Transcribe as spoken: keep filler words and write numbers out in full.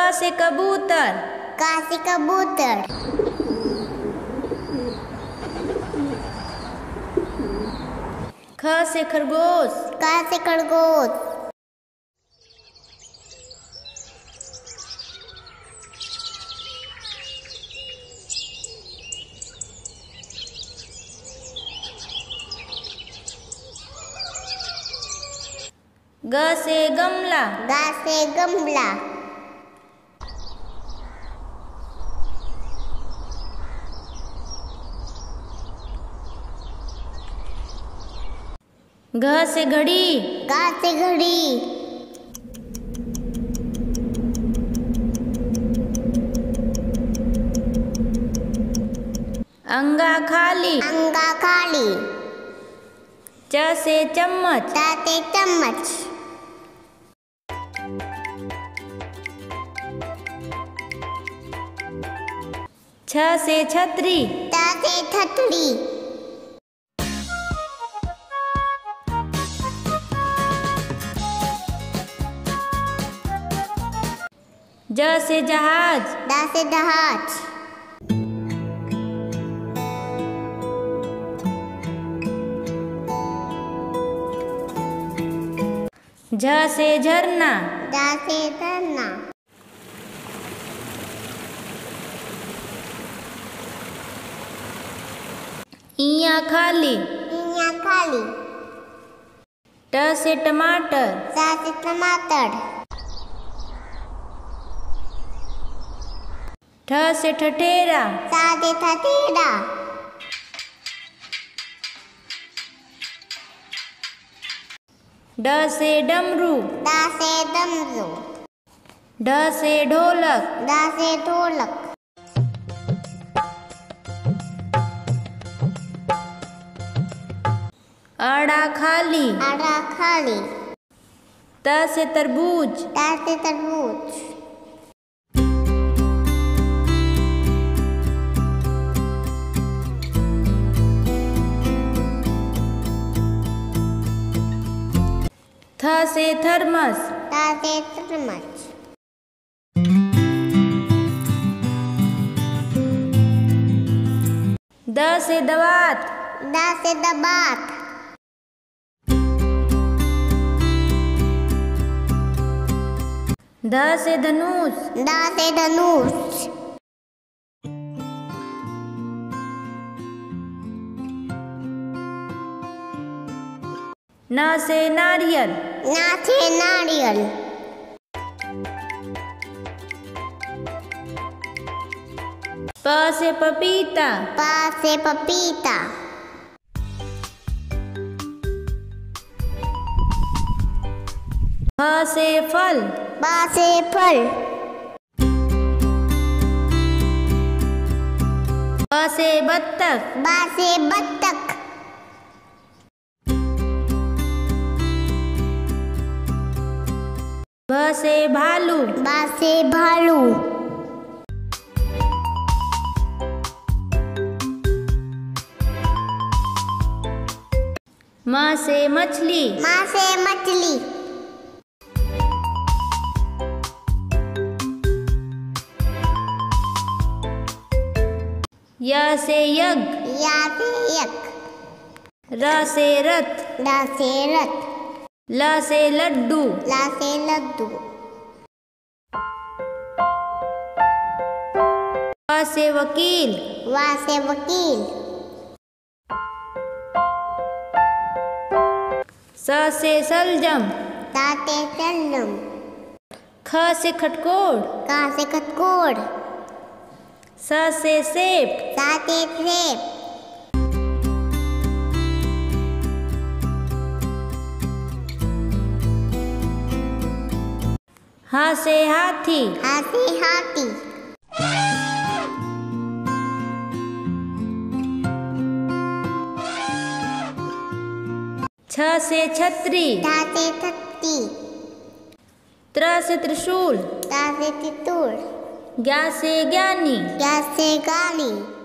से कबूतर, का से कबूतर। ख से खरगोश, का से खरगोश। ग से गमला, गा से गमला। घ से घड़ी, गा से घड़ी। अंगा खाली, अंगा खाली। च से चम्मच, च से चम्मच। छ से छतरी, छ से छतरी। ज से जहाज, ज से जहाज। झ से झरना, झ से झरना। इया खाली, इया खाली। ट से टमाटर, ट से टमाटर। ठ से ठठेरा, ठ से ठठेरा। ड से डमरू, ड से डमरू। ढ से ढोलक, ढ से ढोलक। अड़ा खाली, अड़ा खाली। त से तरबूज, त से तरबूज। थ से थर्मस, थ से थर्मस। द से दवात, द से दबात। ध से धनुष, ध से धनुष। न से नारियल, न से नारियल। प से पपीता, प से पपीता। फ से फल, फ से फल। ब से बत्तख, ब से बत्तख। भ से भालू, भ से भालू। म से मछली, म से मछली। य से यज्ञ, य से यज्ञ। र से रथ, र से रथ। ल से लड्डू, ल से लड्डू। व से वकील, व से वकील। स से सलजम, स से सलजम। ख से खटकोड़, क से खटकोड़। स से सेब, स से सेब। ह से हाथी, ह से हाथी। छ से छतरी, छ से छतरी। त्र से त्रिशूल, त्र से त्रिशूल। ज्ञ से ज्ञानी, ज्ञ से ज्ञानी।